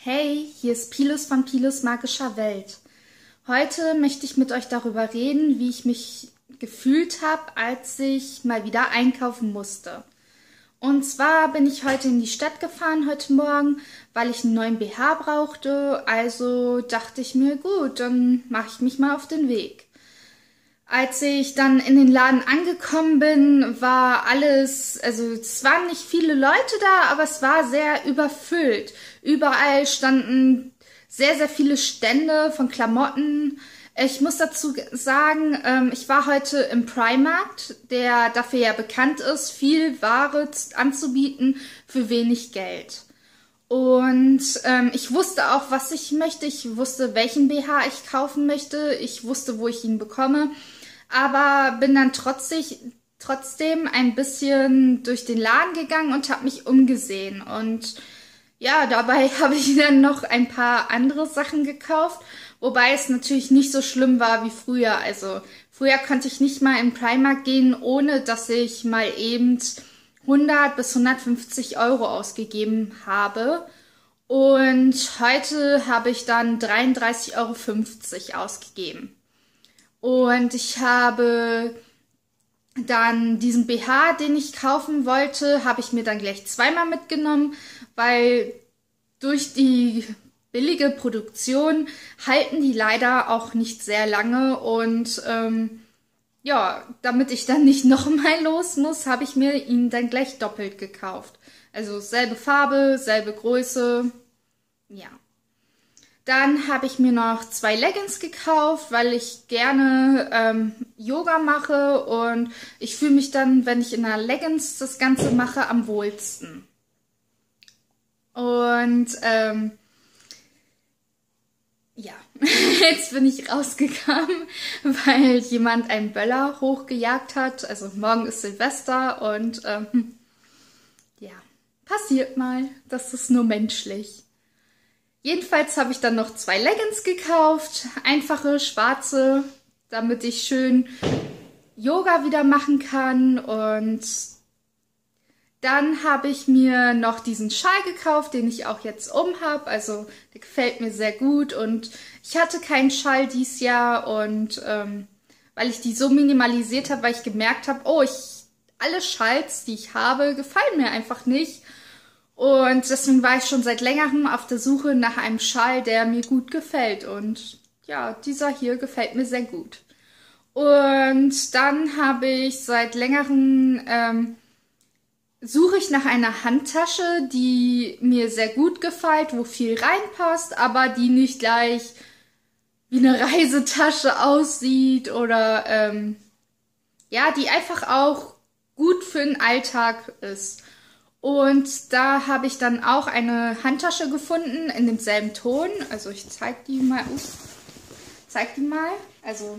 Hey, hier ist Pilus von Pilus magischer Welt. Heute möchte ich mit euch darüber reden, wie ich mich gefühlt habe, als ich mal wieder einkaufen musste. Und zwar bin ich heute in die Stadt gefahren, heute Morgen, weil ich einen neuen BH brauchte. Also dachte ich mir, gut, dann mache ich mich mal auf den Weg. Als ich dann in den Laden angekommen bin, war alles, also es waren nicht viele Leute da, aber es war sehr überfüllt. Überall standen sehr, sehr viele Stände von Klamotten. Ich muss dazu sagen, ich war heute im Primark, der dafür ja bekannt ist, viel Ware anzubieten für wenig Geld. Und ich wusste auch, was ich möchte. Ich wusste, welchen BH ich kaufen möchte. Ich wusste, wo ich ihn bekomme. Aber bin dann trotzdem ein bisschen durch den Laden gegangen und habe mich umgesehen. Und ja, dabei habe ich dann noch ein paar andere Sachen gekauft, wobei es natürlich nicht so schlimm war wie früher. Also früher konnte ich nicht mal in Primark gehen, ohne dass ich mal eben 100 bis 150 Euro ausgegeben habe. Und heute habe ich dann 33,50 Euro ausgegeben. Und ich habe dann diesen BH, den ich kaufen wollte, habe ich mir dann gleich zweimal mitgenommen, weil durch die billige Produktion halten die leider auch nicht sehr lange. Und ja, damit ich dann nicht nochmal los muss, habe ich mir ihn dann gleich doppelt gekauft. Also selbe Farbe, selbe Größe, ja. Dann habe ich mir noch 2 Leggings gekauft, weil ich gerne Yoga mache und ich fühle mich dann, wenn ich in einer Leggings das Ganze mache, am wohlsten. Und ja, jetzt bin ich rausgegangen, weil jemand einen Böller hochgejagt hat. Also morgen ist Silvester und ja, passiert mal, das ist nur menschlich. Jedenfalls habe ich dann noch 2 Leggings gekauft, einfache, schwarze, damit ich schön Yoga wieder machen kann. Und dann habe ich mir noch diesen Schal gekauft, den ich auch jetzt habe. Also der gefällt mir sehr gut und ich hatte keinen Schal dieses Jahr. Und weil ich die so minimalisiert habe, weil ich gemerkt habe, alle Schals, die ich habe, gefallen mir einfach nicht. Und deswegen war ich schon seit längerem auf der Suche nach einem Schal, der mir gut gefällt. Und ja, dieser hier gefällt mir sehr gut. Und dann habe ich seit längerem, suche ich nach einer Handtasche, die mir sehr gut gefällt, wo viel reinpasst, aber die nicht gleich wie eine Reisetasche aussieht oder ja, die einfach auch gut für den Alltag ist. Und da habe ich dann auch eine Handtasche gefunden in demselben Ton. Also ich zeige die mal. Also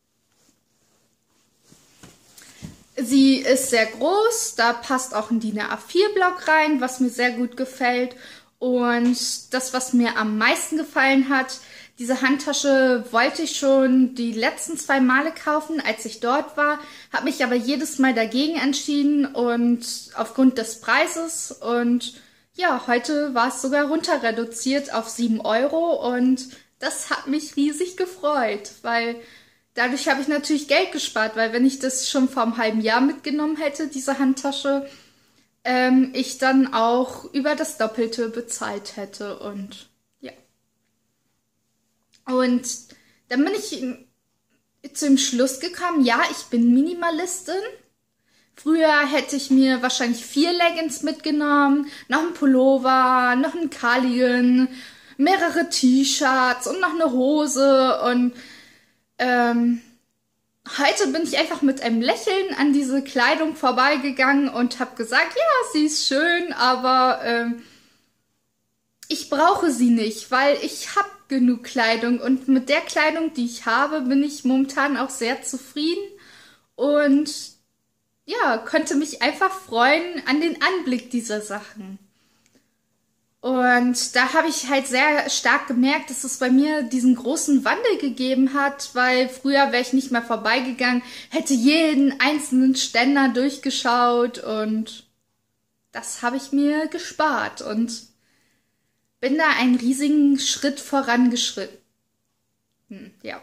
sie ist sehr groß. Da passt auch ein DIN A4-Block rein, was mir sehr gut gefällt. Und das, was mir am meisten gefallen hat, diese Handtasche wollte ich schon die letzten 2 Male kaufen, als ich dort war, habe mich aber jedes Mal dagegen entschieden und aufgrund des Preises. Und ja, heute war es sogar runter reduziert auf 7 Euro und das hat mich riesig gefreut, weil dadurch habe ich natürlich Geld gespart, weil wenn ich das schon vor einem halben Jahr mitgenommen hätte, diese Handtasche, ich dann auch über das Doppelte bezahlt hätte und ja. Und dann bin ich zu dem Schluss gekommen, ja, ich bin Minimalistin. Früher hätte ich mir wahrscheinlich 4 Leggings mitgenommen, noch ein Pullover, noch ein Cardigan, mehrere T-Shirts und noch eine Hose. Und heute bin ich einfach mit einem Lächeln an diese Kleidung vorbeigegangen und habe gesagt, ja, sie ist schön, aber ich brauche sie nicht, weil ich habe genug Kleidung und mit der Kleidung, die ich habe, bin ich momentan auch sehr zufrieden und ja, konnte mich einfach freuen an den Anblick dieser Sachen. Und da habe ich halt sehr stark gemerkt, dass es bei mir diesen großen Wandel gegeben hat, weil früher wäre ich nicht mehr vorbeigegangen, hätte jeden einzelnen Ständer durchgeschaut und das habe ich mir gespart und bin da einen riesigen Schritt vorangeschritten. Ja.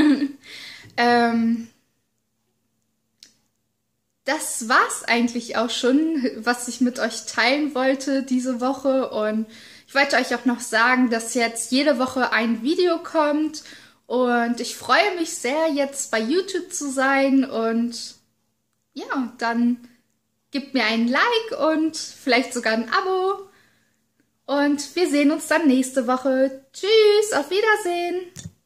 Das war's eigentlich auch schon, was ich mit euch teilen wollte diese Woche. Und ich wollte euch auch noch sagen, dass jetzt jede Woche ein Video kommt. Und ich freue mich sehr, jetzt bei YouTube zu sein. Und ja, dann gebt mir ein Like und vielleicht sogar ein Abo. Und wir sehen uns dann nächste Woche. Tschüss, auf Wiedersehen.